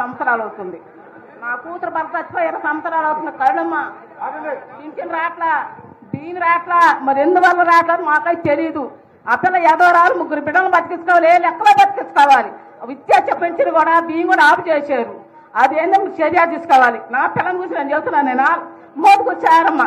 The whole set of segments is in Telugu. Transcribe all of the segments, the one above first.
సంవత్సరాలు అవుతుంది. నా కూతురు భర్త చచ్చిపోయి 20 సంవత్సరాలు అవుతుంది. కరుణమ్మ పింఛన్ రాట్లా, దీని రాట్లా, మరి ఎందువల్ల రావట్లేదు మాకైతే తెలియదు. ఆ పిల్ల ఎదవరాలు 3 బిడ్డలు బతికించుకోవాలి, ఏ లెక్కలో బతికించుకోవాలి. విద్యార్థి పెంచిన కూడా బియ్యం కూడా ఆపు చేశారు. అది ఏంటో చర్య తీసుకోవాలి. నా పిల్లని గురించి నేను చెబుతున్నాను. నేను మోదుకూరు చారమ్మ,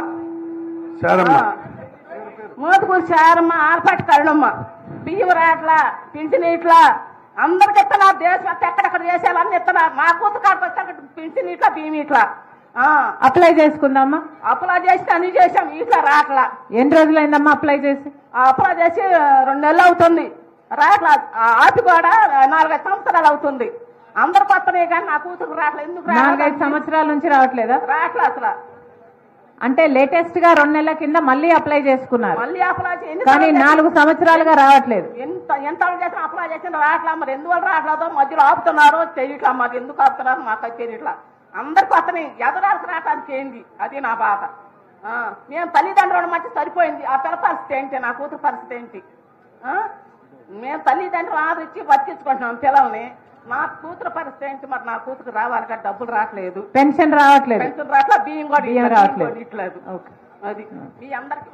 మోదుకూరు చారమ్మ, ఆర్పాటి కరుణమ్మ. బియ్యం రాట్లా, పింఛన్ ఇట్లా అందరికి ఇస్తున్నా. దేశం ఎక్కడెక్కడ చేసేయాలని ఇస్తున్నా. మా కూతురు కాడికి వచ్చాక పింఛన్ ఇట్లా, బియ్యం ఇట్లా. అప్లై చేసుకుందామా? అప్లై చేసి అన్ని చేసాం, ఇట్లా రాట్లా. ఎన్ని రోజులైందమ్మా అప్లై చేసి? అప్లై చేసి 2 నెలలు అవుతుంది. రాట్లా. ఆపి కూడా 4-5 సంవత్సరాలు అవుతుంది. అందరు కొత్తనే కానీ నా కూతురు రాట్లేదు. ఎందుకు 4-5 సంవత్సరాల నుంచి రావట్లేదా? రాట్లా అసలు. అంటే లేటెస్ట్ గా 2 నెలల కింద మళ్ళీ అప్లై చేసుకున్నారు, మళ్ళీ అప్లై కానీ 4 సంవత్సరాలుగా రావట్లేదు. ఎంత చేసిన అప్లై చేసిన రాట్లా. మరి ఎందువల్ల రావట్లేదో, మధ్యలో ఆపుతున్నారో తెలియట్లా. మరి ఎందుకు ఆపుతున్నారు మాకు తెలియట్లా. అందరికి కొత్తనే, ఎదరాలకు రావడానికి ఏంది, అది నా బాధ. మేము తల్లిదండ్రులు మధ్య సరిపోయింది. ఆ పిల్ల పరిస్థితి ఏంటి, నా కూతురు పరిస్థితి ఏంటి? మేము తల్లిదండ్రులు ఆదరించి బతికించుకుంటున్నాం పిల్లల్ని. నా కూతురు పరిస్థితి ఏంటి? మరి నా కూతురు రావాలి కదా, డబ్బులు రావట్లేదు, పెన్షన్ రావట్లేదు, పెన్షన్ రావట్లేదు, బియ్యం కూడా రావట్లేదు. ఇట్లేదు. అది మీ అందరికి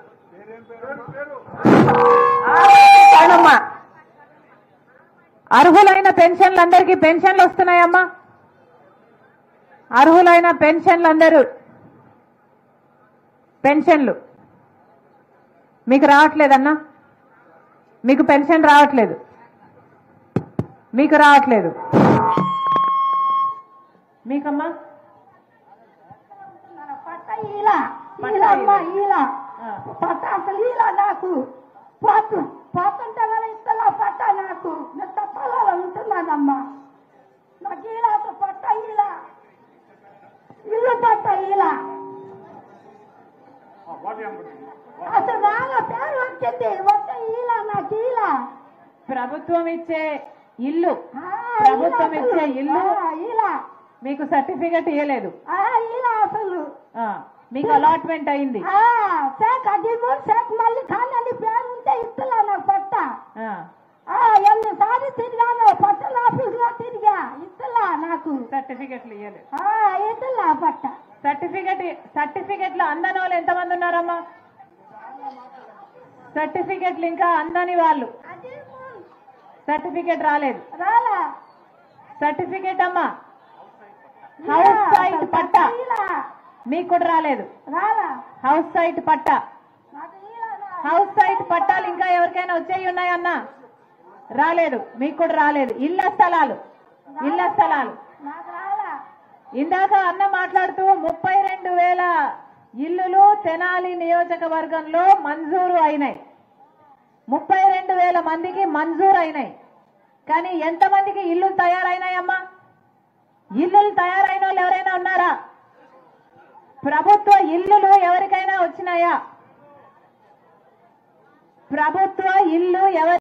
అర్హులైన పెన్షన్లందరికీ పెన్షన్లు వస్తున్నాయమ్మా. అర్హులైన పెన్షన్లందరూ పెన్షన్లు మీకు రావట్లేదన్నా? మీకు పెన్షన్ రావట్లేదు, మీకు రావట్లేదు. మీకమ్మా నాకు పోతుంటే ఇస్తలా పట్ట నాకు పొలాలు ఉంటున్నానమ్మా. నాకు ఇలా అసలు పట్ట ఇలా ఇల్లు పట్ట ఇలా అసలు బాగా పేరు వచ్చింది. మొత్త ఇలా నాకు ఇలా ప్రభుత్వం ఇచ్చే ఇల్లు, ప్రభుత్వం ఇచ్చే ఇల్లు ఇలా మీకు సర్టిఫికెట్ ఇవ్వలేదు. ఇలా అసలు మీకు అలాట్మెంట్ అయింది. మళ్ళీ కానీ పేరు ఉంటే ఇస్తలా నాకు పట్ట. ఎన్నిసార్లు తిరిగాను, పట్టల ఆఫీస్ లో తిరిగా, ఇస్తలా నాకు సర్టిఫికెట్లు ఇవ్వలేదు. ఇస్తలా పట్ట. సర్టిఫికెట్లు అందని వాళ్ళు ఎంతమంది ఉన్నారమ్మా? సర్టిఫికెట్లు ఇంకా అందని వాళ్ళు సర్టిఫికెట్ రాలేదు. సర్టిఫికెట్ అమ్మా, హౌస్ సైట్ పట్టా మీకు కూడా రాలేదు. హౌస్ సైట్ పట్టా, హౌస్ సైట్ పట్టాలు ఇంకా ఎవరికైనా వచ్చేవి ఉన్నాయన్నా? రాలేదు, మీకు కూడా రాలేదు. ఇళ్ల స్థలాలు ఇందాక అన్న మాట్లాడుతూ 32,000 ఇల్లులు తెనాలి నియోజకవర్గంలో మంజూరు అయినాయి. 32,000 మందికి మంజూరు అయినాయి. కానీ ఎంతమందికి ఇల్లులు తయారైనాయమ్మా? ఇల్లులు తయారైన వాళ్ళు ఎవరైనా ఉన్నారా? ప్రభుత్వ ఇల్లులు ఎవరికైనా వచ్చినాయా? ప్రభుత్వ ఇల్లు ఎవరి